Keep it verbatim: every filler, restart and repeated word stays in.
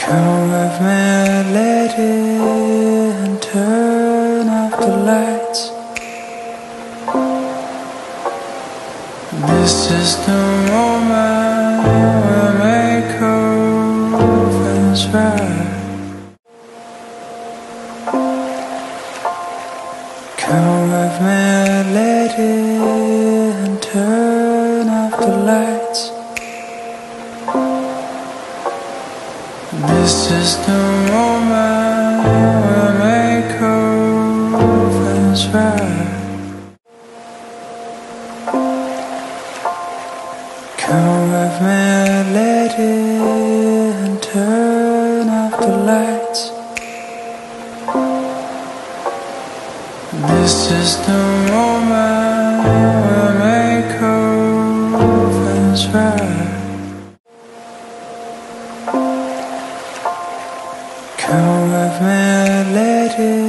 Come with me, lady, and turn off the lights. This is the moment we make all things right. Come with me, lady, and turn off the lights. This is the moment we make all things right. Come with me, lady, and turn off the lights. This is the moment we make all things right. Come with me, lady.